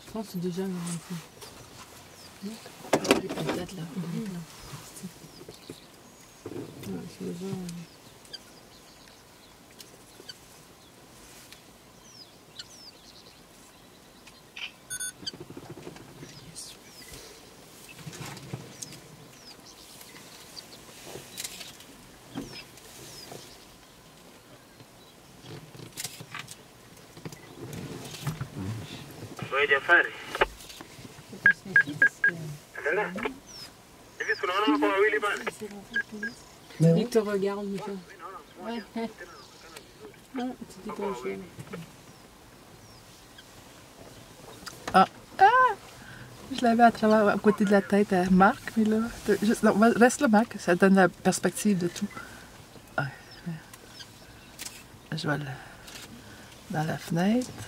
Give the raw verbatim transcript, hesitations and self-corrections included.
Je pense que c'est déjà un peu. Les patates là. Mmh. Ouais, c'est déjà. Wewe Jafari. Endelea. Hivi si unaona wako wawili pale? Victor regarde, Victor. Ouais. Non, c'était pas cher. Ah. Ah! Je l'avais à travers, à côté de la tête à Marc, mais là, juste, non, reste là, Marc, ça donne la perspective de tout. Ah, je vais le, dans la fenêtre.